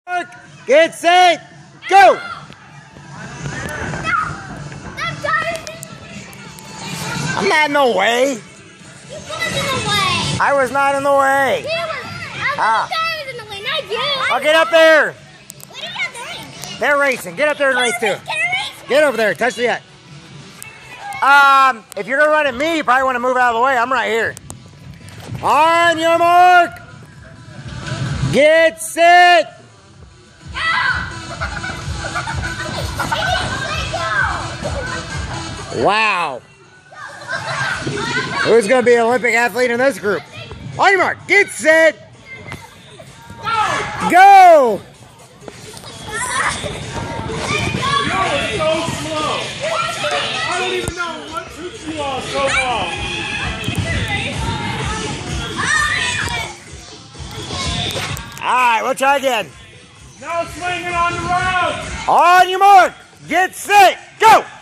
Get set, go! I'm not in the way. You was in the way. I was not in the way. I was in the way, not you. I'll get up there. What are you doing? They're racing. Get up there and race too. Can I race? Get over there. Touch the net. If you're gonna run at me, you probably want to move out of the way. I'm right here. On your mark. Get set. Wow. Who's going to be an Olympic athlete in this group? On your mark. Get set. Go. You're so slow. I don't even know what took you all so long. All right, we'll try again. No swinging on the road. On your mark. Get set. Go.